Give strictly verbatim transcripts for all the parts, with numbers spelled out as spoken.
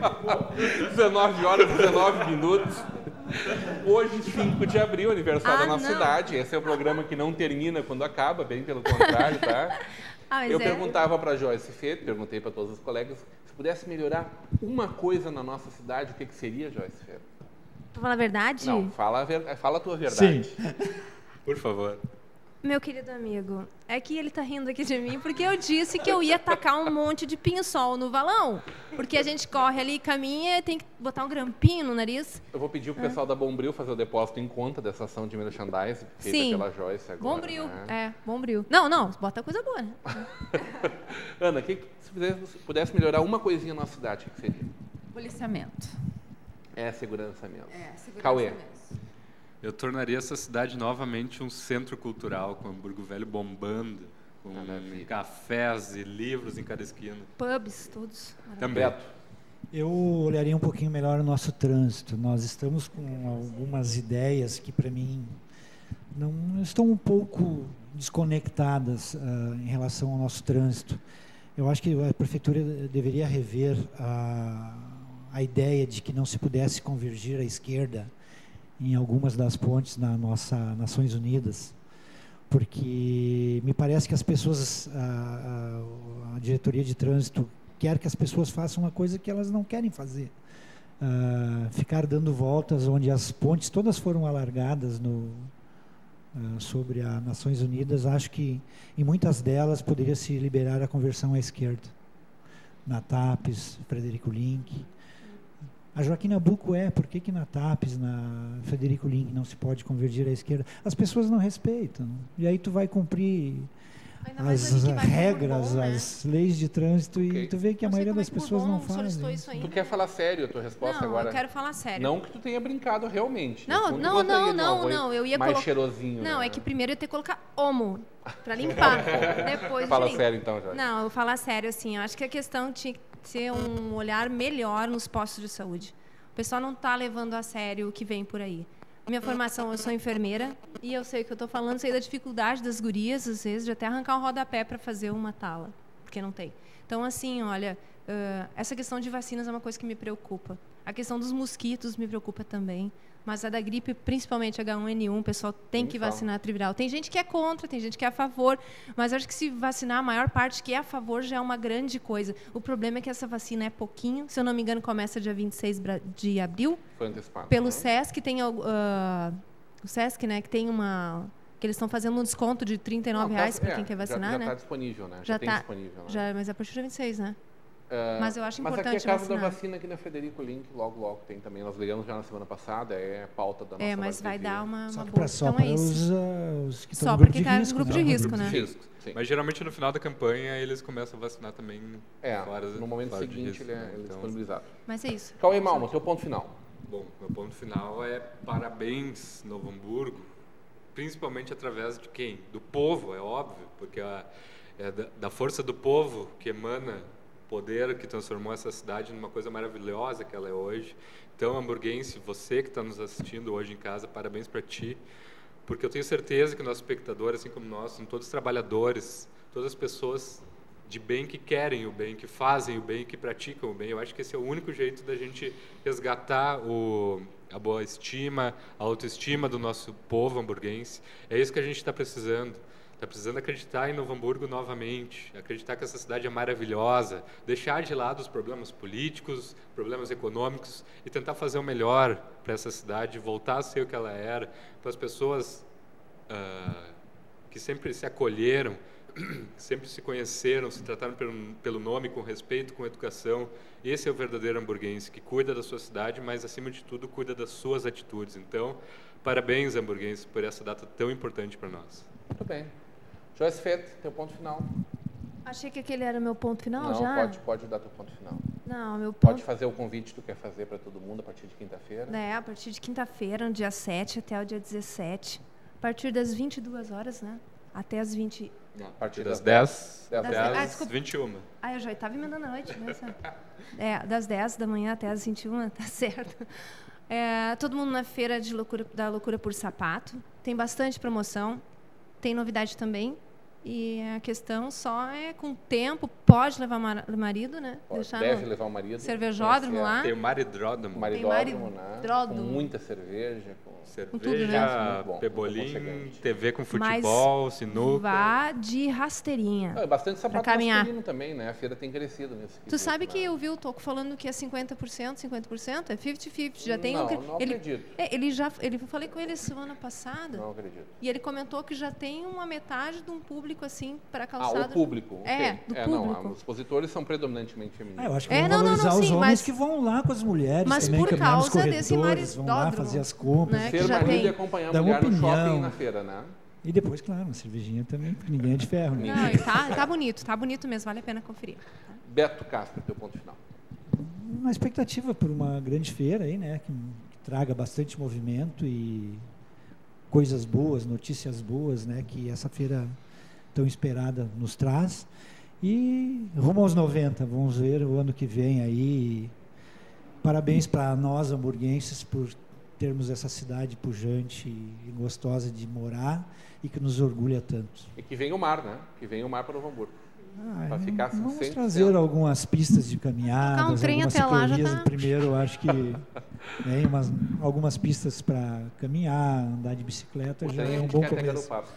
dezenove horas e dezenove minutos. Hoje, cinco de abril, aniversário Ah, da nossa não. cidade. Esse é o programa que não termina quando acaba, bem pelo contrário, tá? Ah, mas Eu é. perguntava para Joyce Fê, perguntei para todos os colegas, se pudesse melhorar uma coisa na nossa cidade, o que, que seria, Joyce Fê? Pra falar a verdade? Não, fala a, ver... fala a tua verdade. Sim. Por favor. Meu querido amigo, é que ele tá rindo aqui de mim porque eu disse que eu ia tacar um monte de pinho-sol no valão. Porque a gente corre ali, caminha, tem que botar um grampinho no nariz. Eu vou pedir pro pessoal da Bombril fazer o depósito em conta dessa ação de merchandising feita Sim. pela Joyce agora. Bombril, Né? é, Bombril. Não, não, bota coisa boa, né? Ana, que, se pudesse, pudesse melhorar uma coisinha na nossa cidade, o que seria? Policiamento. É segurança mesmo. É, segurança Cauê. mesmo. Eu tornaria essa cidade novamente um centro cultural, com Hamburgo Velho bombando, com Maravilha. cafés e livros em cada esquina. Pubs, todos. Também. Beto. Eu olharia um pouquinho melhor o nosso trânsito. Nós estamos com algumas ideias que, para mim, não estão um pouco desconectadas uh, em relação ao nosso trânsito. Eu acho que a prefeitura deveria rever a, a ideia de que não se pudesse convergir à esquerda em algumas das pontes na nossa Nações Unidas, porque me parece que as pessoas, a, a, a diretoria de trânsito quer que as pessoas façam uma coisa que elas não querem fazer. Uh, ficar dando voltas onde as pontes todas foram alargadas no, uh, sobre a Nações Unidas, acho que em muitas delas poderia se liberar a conversão à esquerda. Na TAPES, Frederico Link. A Joaquim Nabuco é, por que que na TAPES, na Frederico Link não se pode convergir à esquerda? As pessoas não respeitam. E aí tu vai cumprir Ainda mais as ali que vai por regras, bom, né? as leis de trânsito Ok. e tu vê que a Não sei maioria como é das que o pessoas não Bourbon solicitou fazem. isso aí. Tu quer falar sério a tua resposta Não, agora? eu quero falar sério. Não que tu tenha brincado realmente. Não, No fundo, não, gostaria não, de um não, arroz não, eu ia mais colo- cheirosinho. Não, né? é que primeiro eu ia ter que colocar homo pra limpar. Depois Fala de mim. sério então, Jorge. Não, eu vou falar sério, assim, eu acho que a questão tinha que ser um olhar melhor nos postos de saúde. O pessoal não está levando a sério o que vem por aí. Minha formação, eu sou enfermeira e eu sei o que eu estou falando, sei da dificuldade das gurias, às vezes, de até arrancar um rodapé para fazer uma tala, porque não tem. Então, assim, olha, uh, essa questão de vacinas é uma coisa que me preocupa. A questão dos mosquitos me preocupa também. Mas a da gripe, principalmente H um N um, o pessoal tem Nem que fala. vacinar a triviral. Tem gente que é contra, tem gente que é a favor, mas acho que se vacinar a maior parte que é a favor já é uma grande coisa. O problema é que essa vacina é pouquinho, se eu não me engano, começa dia vinte e seis de abril, Foi antecipado. pelo né? SESC, tem uh, o SESC, né, que tem uma que eles estão fazendo um desconto de trinta e nove Não, tá- reais para é, quem quer já- vacinar, já né? está disponível, né? Já, Já tem tá- disponível. Né? Já, mas é a partir de vinte e seis, né? Ah, mas eu acho Mas importante aqui é caso vacinar. da vacina aqui na Frederico Link, logo, logo tem também. Nós ligamos já na semana passada, é pauta da nossa É, mas vai Live T V. dar uma, Só uma que boa. pra, só Então é para isso. os, uh, os que estão Só no pra grupo quem de tá no risco. grupo né? de risco, Grupos né? de risco. Sim. Mas geralmente no final da campanha eles começam a vacinar também É, fora, no momento fora de seguinte risco, ele é, né? ele é Então, disponibilizado. Mas é isso. Cauê Malmo, teu ponto final. Bom, meu ponto final é parabéns, Novo Hamburgo, principalmente através de quem? Do povo, é óbvio, porque a, é da, da força do povo que emana poder que transformou essa cidade numa coisa maravilhosa que ela é hoje. Então, hamburguense, você que está nos assistindo hoje em casa, parabéns para ti, porque eu tenho certeza que nossos espectadores, assim como nós, são todos trabalhadores, todas as pessoas de bem que querem o bem, que fazem o bem, que praticam o bem. Eu acho que esse é o único jeito da gente resgatar o, a boa estima, a autoestima do nosso povo hamburguense. É isso que a gente está precisando. Está precisando acreditar em Novo Hamburgo novamente, acreditar que essa cidade é maravilhosa, deixar de lado os problemas políticos, problemas econômicos e tentar fazer o melhor para essa cidade, voltar a ser o que ela era, para as pessoas uh, que sempre se acolheram, sempre se conheceram, se trataram pelo, pelo nome, com respeito, com educação. Esse é o verdadeiro hamburguense, que cuida da sua cidade, mas, acima de tudo, cuida das suas atitudes. Então, parabéns, hamburguenses, por essa data tão importante para nós. Muito bem. Joyce Fett, teu ponto final. Achei que aquele era o meu ponto final Não, já. pode, pode dar teu ponto final. Não, meu Pode ponto fazer o convite que tu quer fazer para todo mundo a partir de quinta-feira. é a partir de quinta-feira, no dia sete até o dia dezessete, a partir das vinte e duas horas, né? Até as vinte. A partir partir das das dez dez Das- até ah, as desculpa. vinte e uma. Ah, eu já estava emendando a noite, né? sabe? É, das dez da manhã até as vinte e uma, tá certo. É, todo mundo na feira de loucura, da Loucura por Sapato. Tem bastante promoção, tem novidade também. E a questão só é com tempo, pode levar o marido, né? Pode, Deixar deve no levar o marido. cervejódromo Esse é- lá. Tem o maridródromo. Maridódromo, né? maridródromo. Com muita cerveja. Com... Com tudo, né? Cerveja, Muito bom, pebolim, aconchegante. T V com Mas futebol, sinuca. vá de rasteirinha. Ah, bastante sapato caminhar. masculino também, né? A feira tem crescido nesse Tu quesito, sabe que né? eu vi o Toco falando que é cinquenta por cento, cinquenta por cento? É cinquenta cinquenta. Já tem Não, um... cre- não ele, acredito. É, ele já... Ele, eu falei com ele semana passada. Não acredito. E ele comentou que já tem uma metade de um público, assim, para Ah, calçado. o público. É, ok. do é, público. Não, os expositores são predominantemente femininos. Ah, eu acho que É, vão não, não, não, valorizar os sim, homens mas- que vão lá com as mulheres Mas também, por caminhar nos causa desse corredores, vão lá maridódromo, fazer as compras. né, que Ser já marido tem. e acompanhar a Dá uma mulher no shopping opinião. e na feira, né? E depois, claro, uma cervejinha também, porque ninguém é de ferro. Né? Não, e tá, tá bonito, tá bonito mesmo, vale a pena conferir. Beto Castro, teu ponto final. Uma expectativa por uma grande feira aí, né, que, que traga bastante movimento e coisas boas, notícias boas, né, que essa feira tão esperada nos traz. E rumo aos noventa, vamos ver o ano que vem aí. Parabéns para nós hamburguenses por termos essa cidade pujante e gostosa de morar e que nos orgulha tanto. E que vem o mar, né? Que vem o mar para Novo Hamburgo. Ah, Pra ficar assim, vamos cem por cento. trazer algumas pistas de caminhadas, Tocar um trem algumas até lá já ciclovias. tá- Primeiro, eu acho que né, umas, algumas pistas para caminhar, andar de bicicleta O já trem a é um gente bom quer até começo. Garopaba.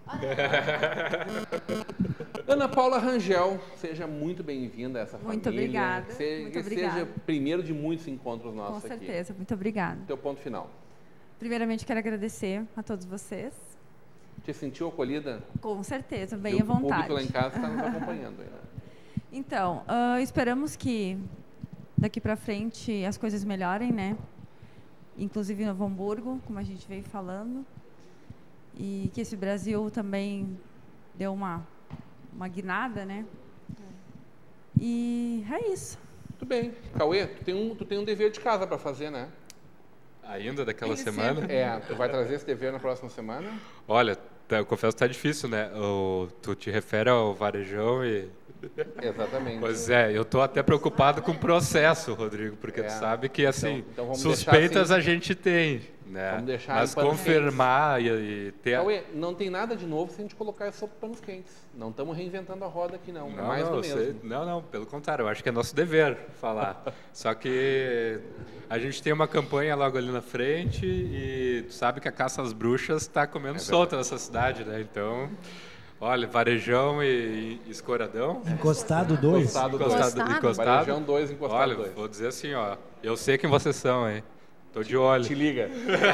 Ana Paula Rangel, seja muito bem-vinda a essa Muito família. obrigada, Se- muito que obrigada. seja o primeiro de muitos encontros Com nossos aqui. certeza, muito obrigada. Teu ponto final. Primeiramente, quero agradecer a todos vocês. Te sentiu acolhida? Com certeza, bem E à o vontade. público lá em casa está nos acompanhando. Aí, né? Então, ah, esperamos que daqui para frente as coisas melhorem, né? Inclusive em Novo Hamburgo, como a gente veio falando. E que esse Brasil também deu uma, uma guinada, né? E é isso. Muito bem. Cauê, tu tem um, tu tem um dever de casa para fazer, né? Ainda daquela Ele semana? sempre- É, tu vai trazer esse dever na próxima semana? Olha, tá, eu confesso que tá difícil, né? O, tu te refere ao varejão e... Exatamente. Pois é, eu tô até preocupado com o processo, Rodrigo, porque É. tu sabe que, assim, Então- então vamos suspeitas deixar assim. a gente tem, né? Vamos deixar Mas em panos confirmar e, e ter... Cauê, não tem nada de novo se a gente colocar sopa panos quentes. Não estamos reinventando a roda aqui, não. é Não, mais não, do eu sei- mesmo. não, não, pelo contrário, eu acho que é nosso dever falar. Só que a gente tem uma campanha logo ali na frente e tu sabe que a caça às bruxas está comendo É solta nessa cidade, né? Então, olha, varejão e, e escoradão. Encostado dois. Encostado dois. Encostado, Encostado. Varejão dois, encostado Olha, dois. vou dizer assim, ó, eu sei quem vocês são, hein? Tô de olho. Te liga.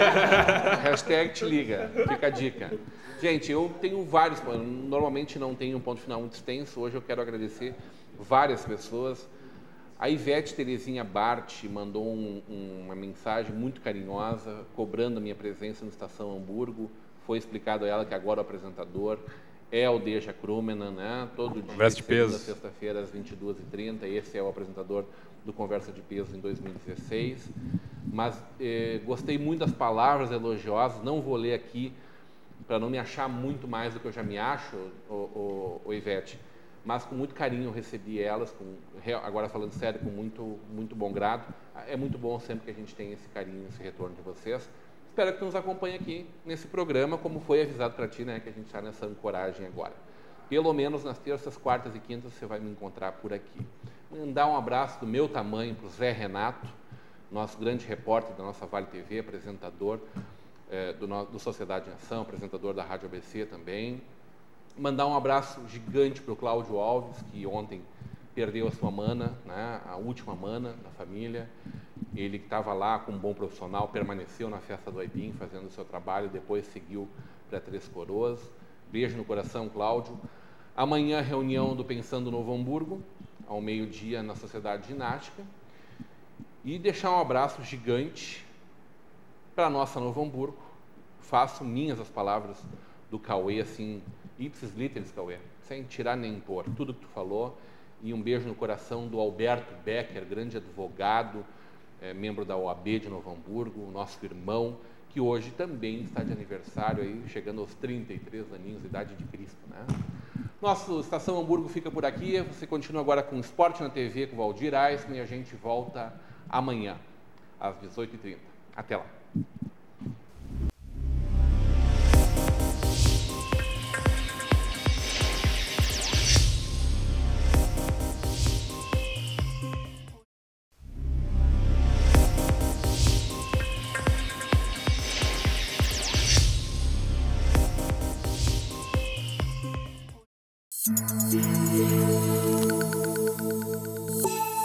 Hashtag te liga. Fica a dica. Gente, eu tenho vários, eu normalmente não tenho um ponto final muito extenso. Hoje eu quero agradecer várias pessoas. A Ivete Terezinha Bart mandou um- um- uma mensagem muito carinhosa, cobrando a minha presença no Estação Hamburgo. Foi explicado a ela que agora o apresentador é o Deja Krumena, né? Todo dia, Conversa de segunda a Peso. sexta-feira, às vinte e duas e trinta. Esse é o apresentador do Conversa de Peso em dois mil e dezesseis. Mas eh, gostei muito das palavras elogiosas. Não vou ler aqui para não me achar muito mais do que eu já me acho, o, o, o Ivete. Mas com muito carinho eu recebi elas, com, real- agora falando sério, com muito, muito bom grado. É muito bom sempre que a gente tem esse carinho, esse retorno de vocês. Espero que tu nos acompanhe aqui nesse programa, como foi avisado para ti, né, que a gente está nessa ancoragem agora. Pelo menos nas terças, quartas e quintas você vai me encontrar por aqui. Mandar um abraço do meu tamanho para o Zé Renato, nosso grande repórter da nossa Vale T V, apresentador eh, do, no- do Sociedade em Ação, apresentador da Rádio A B C também. Mandar um abraço gigante para o Cláudio Alves, que ontem perdeu a sua mana, né, a última mana da família. Ele que estava lá como um bom profissional, permaneceu na festa do Aipim, fazendo o seu trabalho, depois seguiu para Três Coroas. Beijo no coração, Cláudio. Amanhã, reunião do Pensando Novo Hamburgo, ao meio-dia, na Sociedade Ginástica. E deixar um abraço gigante para a nossa Novo Hamburgo. Faço minhas as palavras do Cauê, assim, ipsis literis, Cauê, sem tirar nem pôr, tudo que tu falou. E um beijo no coração do Alberto Becker, grande advogado, eh, membro da O A B de Novo Hamburgo, nosso irmão, que hoje também está de aniversário, aí, chegando aos trinta e três aninhos, idade de Cristo, né? Nosso Estação Hamburgo fica por aqui. Você continua agora com Esporte na T V com o Valdir Eisman e a gente volta amanhã, às dezoito e trinta. Até lá. Música